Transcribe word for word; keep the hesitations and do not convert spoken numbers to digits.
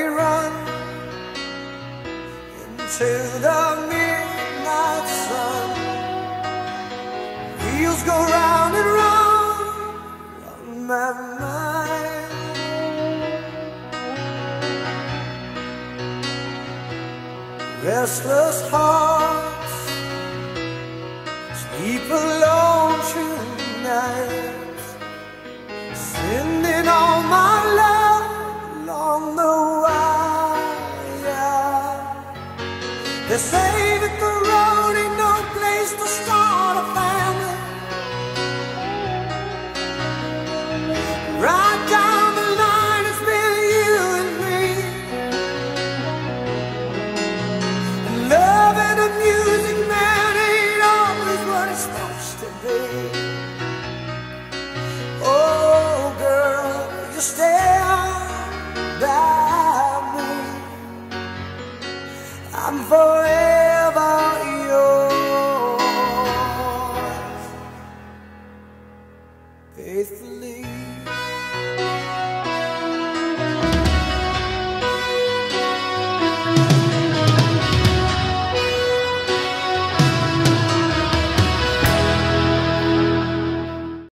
run into the midnight sun. Wheels go round and round on my mind. Restless hearts sleep alone tonight, sending all my love along the wire. They say